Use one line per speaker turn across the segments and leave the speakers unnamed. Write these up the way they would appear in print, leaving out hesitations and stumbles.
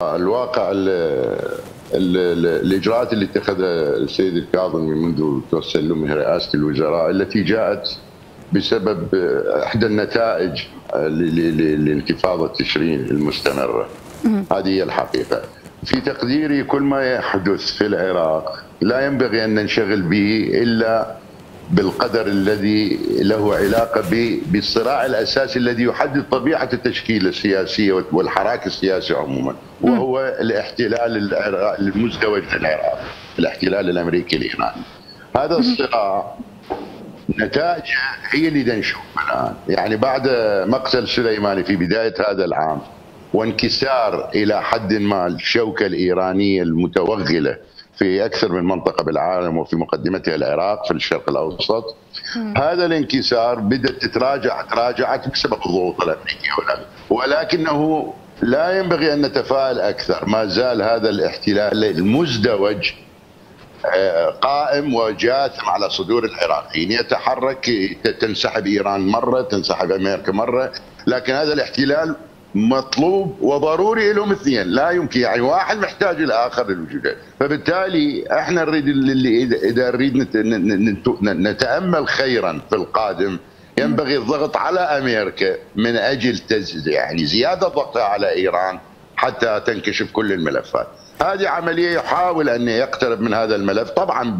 الواقع الاجراءات اللي اتخذها السيد الكاظمي منذ تسلمه رئاسه الوزراء التي جاءت بسبب احدى النتائج للانتفاضه تشرين المستمره. هذه هي الحقيقه. في تقديري كل ما يحدث في العراق لا ينبغي ان ننشغل به الا بالقدر الذي له علاقه بالصراع الاساسي الذي يحدد طبيعه التشكيله السياسيه والحراك السياسي عموما، وهو الاحتلال المزدوج للعراق، الاحتلال الامريكي الايراني. هذا الصراع نتائجه هي اللي نشوفها الان، يعني بعد مقتل سليماني في بدايه هذا العام وانكسار الى حد ما الشوكه الايرانيه المتوغله في أكثر من منطقة بالعالم وفي مقدمتها العراق في الشرق الأوسط، هذا الانكسار بدأت تراجعت بسبب الضغوط الأمريكية، ولكنه لا ينبغي أن نتفائل أكثر. ما زال هذا الاحتلال المزدوج قائم وجاثم على صدور العراقيين، يتحرك، تنسحب إيران مرة، تنسحب أمريكا مرة، لكن هذا الاحتلال مطلوب وضروري لهم اثنين، لا يمكن، يعني واحد محتاج الاخر للوجود. فبالتالي احنا نريد اذا نريد نتامل خيرا في القادم ينبغي الضغط على امريكا من اجل يعني زياده ضغطها على ايران حتى تنكشف كل الملفات. هذه عمليه يحاول ان يقترب من هذا الملف، طبعا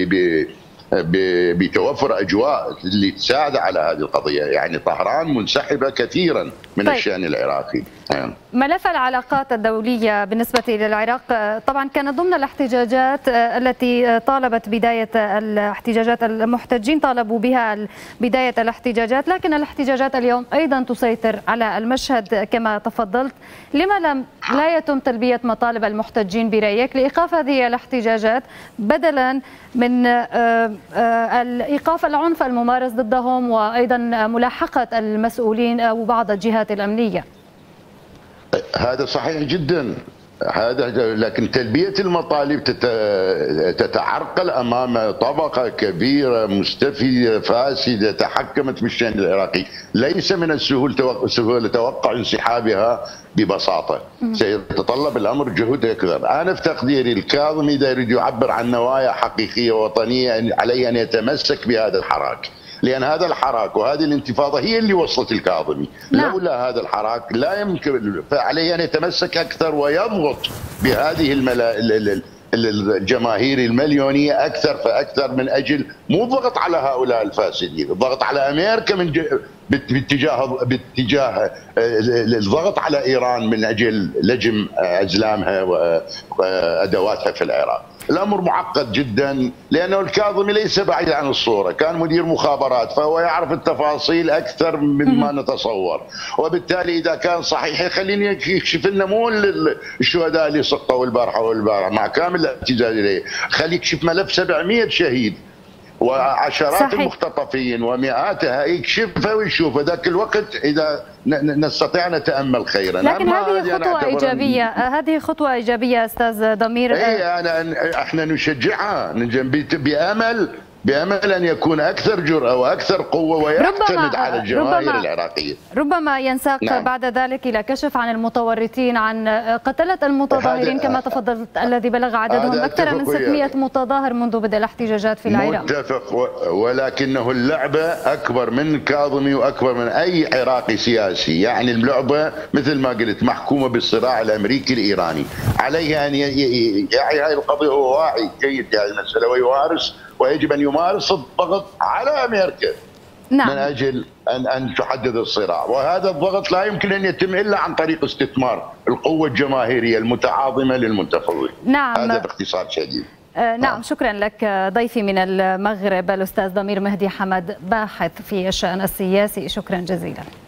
بتوفر اجواء اللي تساعد على هذه القضيه، يعني طهران منسحبه كثيرا من الشان العراقي.
ملف العلاقات الدوليه بالنسبه للعراق طبعا كانت ضمن الاحتجاجات التي طالبت بدايه الاحتجاجات، المحتجين طالبوا بها بدايه الاحتجاجات، لكن الاحتجاجات اليوم ايضا تسيطر على المشهد كما تفضلت. لما لا يتم تلبيه مطالب المحتجين برايك لايقاف هذه الاحتجاجات بدلا من ايقاف العنف الممارس ضدهم وايضا ملاحقه المسؤولين او بعض الجهات الامنيه؟
هذا صحيح جدا، لكن تلبية المطالب تتعرقل أمام طبقة كبيرة مستفيدة فاسدة تحكمت بالشأن العراقي. ليس من السهولة توقع انسحابها ببساطة، سيتطلب الأمر جهود أكثر. أنا في تقديري الكاظمي إذا يريد يعبر عن نوايا حقيقية وطنية عليه أن يتمسك بهذا الحراك، لأن هذا الحراك وهذه الانتفاضة هي اللي وصلت الكاظمي. لولا هذا الحراك لا يمكن، فعليه أن يتمسك أكثر ويضغط بهذه الجماهير المليونية أكثر فأكثر، من أجل مو الضغط على هؤلاء الفاسدين، الضغط على أمريكا باتجاه الضغط على إيران من أجل لجم أزلامها وأدواتها في العراق. الأمر معقد جدا، لأنه الكاظمي ليس بعيد عن الصورة، كان مدير مخابرات، فهو يعرف التفاصيل أكثر مما نتصور، وبالتالي إذا كان صحيح خليني يكشف لنا مو الشهداء اللي سقطوا البارحة مع كامل الاعتزاز إليه، خلي يكشف ملف 700 شهيد وعشرات المختطفين ومئاتها، يكشفها ويشوف ذاك الوقت اذا نستطيع نتامل خيرا.
لكن هذه خطوه ايجابيه، هذه خطوه ايجابيه استاذ ضمير.
احنا نشجعها بامل ان يكون اكثر جرأه واكثر قوه ويعتمد على الجماهير العراقيه.
ربما ينساق بعد ذلك الى كشف عن المتورطين، عن قتله المتظاهرين كما تفضلت الذي بلغ عددهم اكثر من 600 متظاهر منذ بدء الاحتجاجات في العراق.
متفق، ولكنه اللعبه اكبر من كاظمي واكبر من اي عراقي سياسي، يعني اللعبه مثل ما قلت محكومه بالصراع الامريكي الايراني، عليه ان يعي هذه القضيه وهو واعي جيد لهذه المساله ويجب أن يمارس الضغط على أمريكا من أجل أن تحدد الصراع، وهذا الضغط لا يمكن أن يتم إلا عن طريق استثمار القوة الجماهيرية المتعاظمة للمنتفضين. هذا باختصار شديد.
نعم، شكرا لك ضيفي من المغرب الأستاذ ضمير مهدي حمد، باحث في الشأن السياسي، شكرا جزيلا.